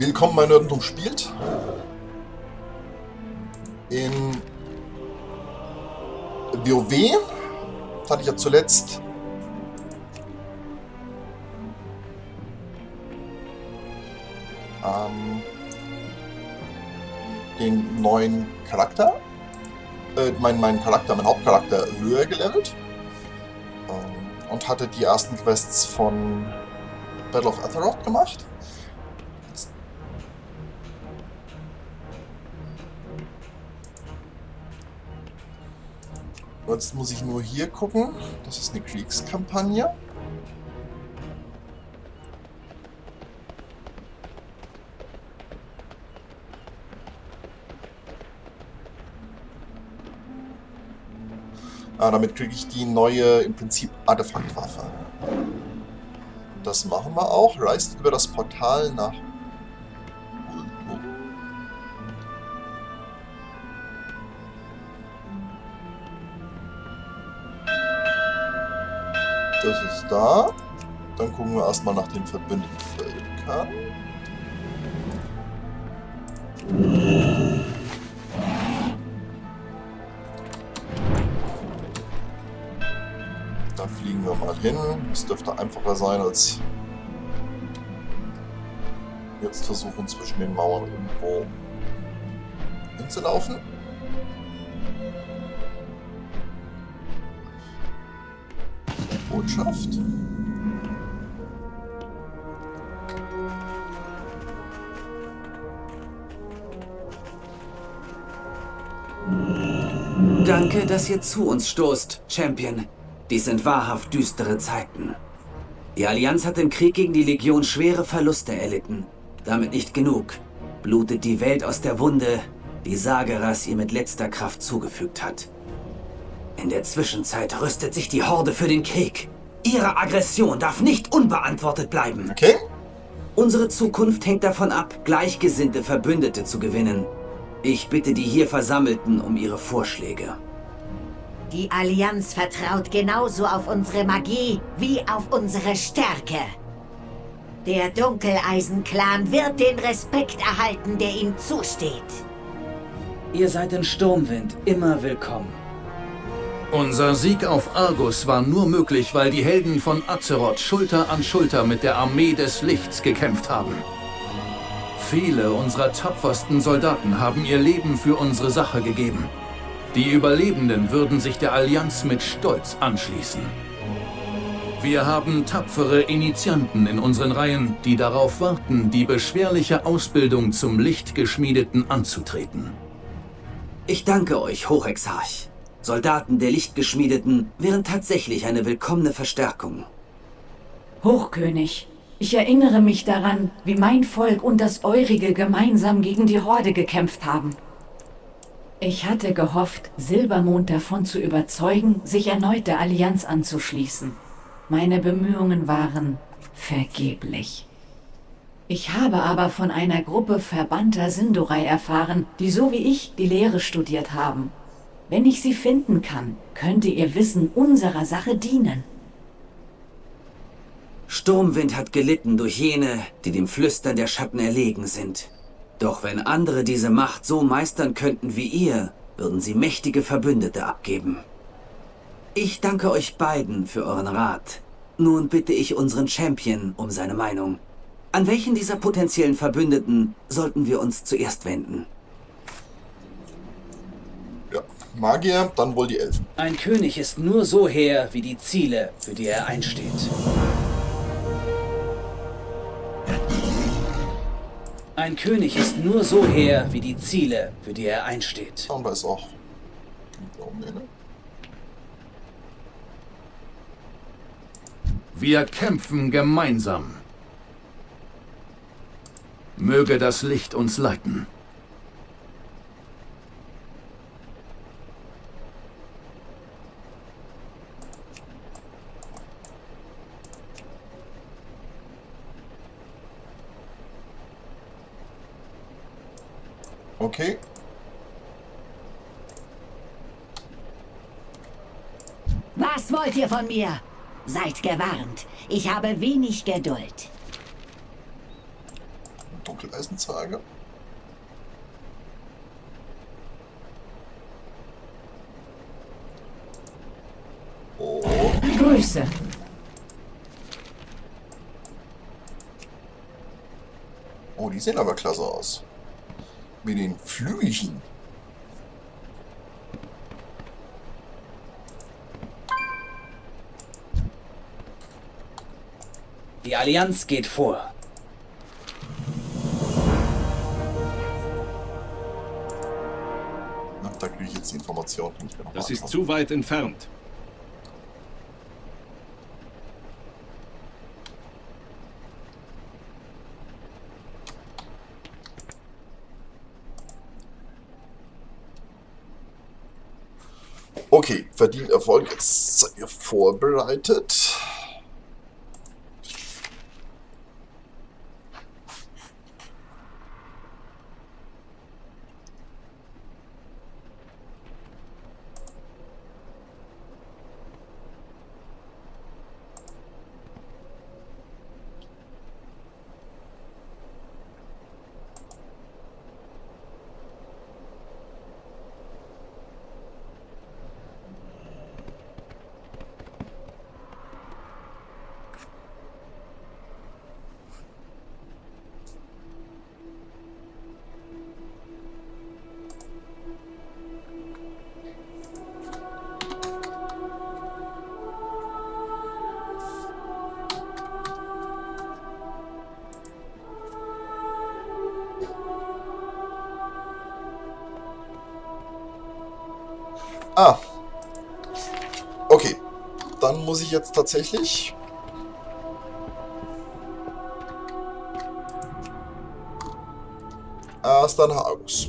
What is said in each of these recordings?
Willkommen bei Nerdentum spielt. In WoW hatte ich ja zuletzt den neuen Charakter, meinen Hauptcharakter höher gelevelt und hatte die ersten Quests von Battle of Azeroth gemacht. Jetzt muss ich nur hier gucken. Das ist eine Kriegskampagne. Damit kriege ich die neue, im Prinzip, Artefaktwaffe. Das machen wir auch. Reist über das Portal nach Ulthuan. Das ist da. Dann gucken wir erstmal nach den verbündeten Völkern. Da fliegen wir mal hin. Es dürfte einfacher sein, als jetzt versuchen, zwischen den Mauern irgendwo hinzulaufen. Botschaft. Danke, dass ihr zu uns stoßt, Champion. Dies sind wahrhaft düstere Zeiten. Die Allianz hat im Krieg gegen die Legion schwere Verluste erlitten. Damit nicht genug. Blutet die Welt aus der Wunde, die Sageras ihr mit letzter Kraft zugefügt hat. In der Zwischenzeit rüstet sich die Horde für den Krieg. Ihre Aggression darf nicht unbeantwortet bleiben. Okay. Unsere Zukunft hängt davon ab, gleichgesinnte Verbündete zu gewinnen. Ich bitte die hier Versammelten um ihre Vorschläge. Die Allianz vertraut genauso auf unsere Magie wie auf unsere Stärke. Der Dunkeleisen-Clan wird den Respekt erhalten, der ihm zusteht. Ihr seid in Sturmwind immer willkommen. Unser Sieg auf Argus war nur möglich, weil die Helden von Azeroth Schulter an Schulter mit der Armee des Lichts gekämpft haben. Viele unserer tapfersten Soldaten haben ihr Leben für unsere Sache gegeben. Die Überlebenden würden sich der Allianz mit Stolz anschließen. Wir haben tapfere Initianten in unseren Reihen, die darauf warten, die beschwerliche Ausbildung zum Lichtgeschmiedeten anzutreten. Ich danke euch, Hochexarch. Soldaten der Lichtgeschmiedeten wären tatsächlich eine willkommene Verstärkung. Hochkönig, ich erinnere mich daran, wie mein Volk und das eurige gemeinsam gegen die Horde gekämpft haben. Ich hatte gehofft, Silbermond davon zu überzeugen, sich erneut der Allianz anzuschließen. Meine Bemühungen waren vergeblich. Ich habe aber von einer Gruppe verbannter Sindorai erfahren, die so wie ich die Lehre studiert haben. Wenn ich sie finden kann, könnte ihr Wissen unserer Sache dienen. Sturmwind hat gelitten durch jene, die dem Flüstern der Schatten erlegen sind. Doch wenn andere diese Macht so meistern könnten wie ihr, würden sie mächtige Verbündete abgeben. Ich danke euch beiden für euren Rat. Nun bitte ich unseren Champion um seine Meinung. An welchen dieser potenziellen Verbündeten sollten wir uns zuerst wenden? Ja, Magier, dann wohl die Elfen. Ein König ist nur so hehr wie die Ziele, für die er einsteht. Ein König ist nur so hehr wie die Ziele, für die er einsteht. Und da ist auch. Wir kämpfen gemeinsam. Möge das Licht uns leiten. Okay. Was wollt ihr von mir? Seid gewarnt. Ich habe wenig Geduld. Dunkeleisen zeige. Oh. Grüße. Oh, die sehen aber klasse aus. Mit den Flügelchen. Die Allianz geht vor. Na, da kriege ich jetzt die Information. Das ist zu weit entfernt. Okay, verdient Erfolg. Jetzt seid ihr vorbereitet. Ah. Okay. Dann muss ich jetzt tatsächlich... erst nach Argus.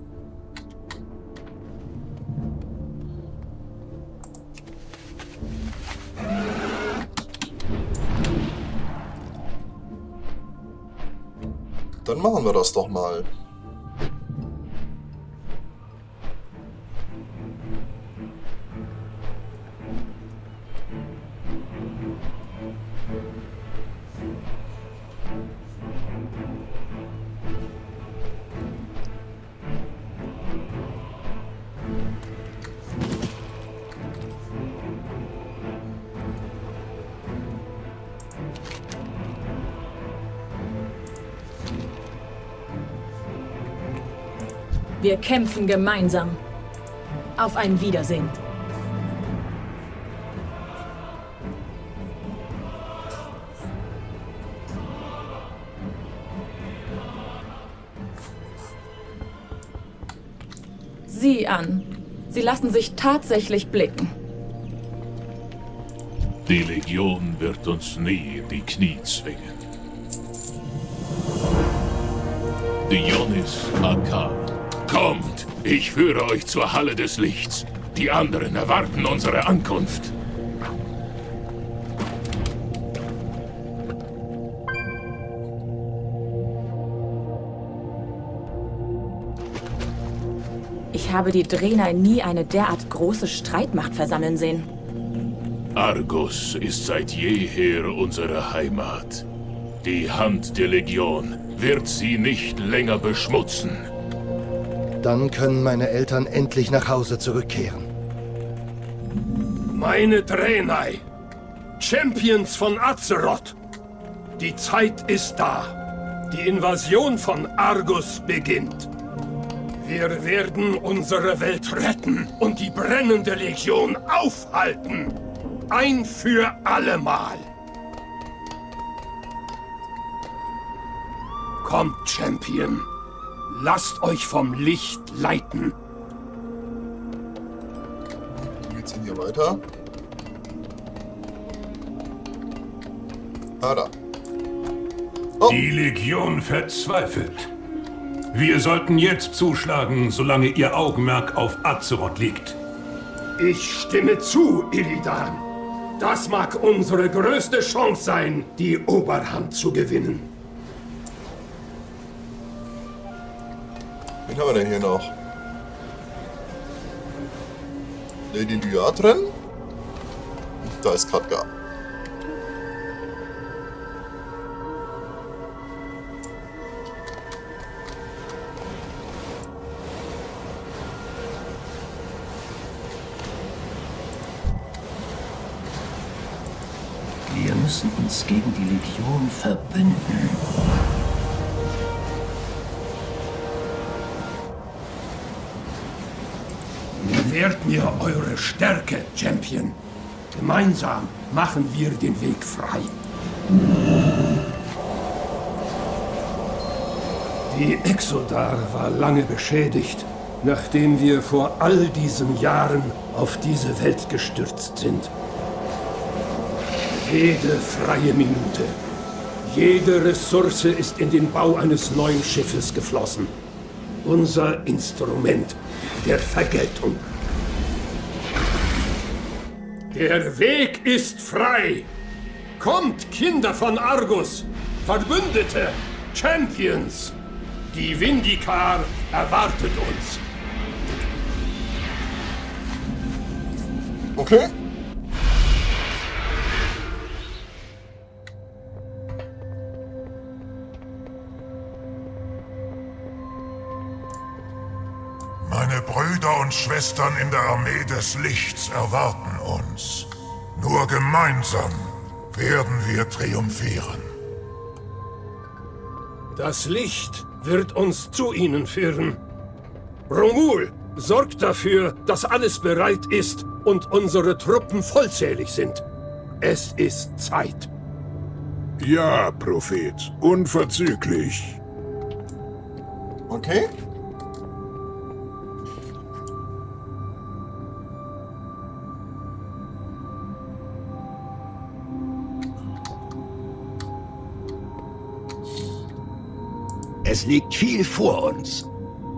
Dann machen wir das doch mal. Wir kämpfen gemeinsam. Auf ein Wiedersehen. Sieh an. Sie lassen sich tatsächlich blicken. Die Legion wird uns nie in die Knie zwingen. Dionys Akar. Kommt, ich führe euch zur Halle des Lichts. Die anderen erwarten unsere Ankunft. Ich habe die Draenei nie eine derart große Streitmacht versammeln sehen. Argus ist seit jeher unsere Heimat. Die Hand der Legion wird sie nicht länger beschmutzen. Dann können meine Eltern endlich nach Hause zurückkehren. Meine Draenei, Champions von Azeroth, die Zeit ist da. Die Invasion von Argus beginnt. Wir werden unsere Welt retten und die brennende Legion aufhalten. Ein für allemal. Kommt, Champion. Lasst euch vom Licht leiten. Wie geht's denn hier weiter? Ah, da. Oh. Die Legion verzweifelt. Wir sollten jetzt zuschlagen, solange ihr Augenmerk auf Azeroth liegt. Ich stimme zu, Illidan. Das mag unsere größte Chance sein, die Oberhand zu gewinnen. Wen haben wir denn hier noch? Lady Lyatren? Da ist Khadgar. müssen uns gegen die Legion verbünden. Gewährt mir eure Stärke, Champion. Gemeinsam machen wir den Weg frei. Die Exodar war lange beschädigt, nachdem wir vor all diesen Jahren auf diese Welt gestürzt sind. Jede freie Minute, jede Ressource ist in den Bau eines neuen Schiffes geflossen. Unser Instrument der Vergeltung. Der Weg ist frei! Kommt, Kinder von Argus! Verbündete! Champions! Die Vindikar erwartet uns! Okay. Meine Brüder und Schwestern in der Armee des Lichts erwarten uns. Nur gemeinsam werden wir triumphieren. Das Licht wird uns zu ihnen führen. Romul, sorgt dafür, dass alles bereit ist und unsere Truppen vollzählig sind. Es ist Zeit. Ja, Prophet. Unverzüglich. Okay. Es liegt viel vor uns.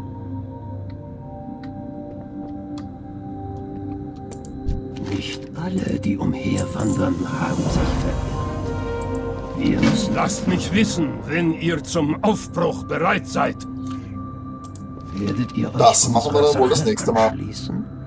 Nicht alle, die umherwandern, haben sich verirrt. Wir müssen... Lasst mich wissen, wenn ihr zum Aufbruch bereit seid. Werdet ihr euch das machen wir dann wohl das nächste Mal. Schließen?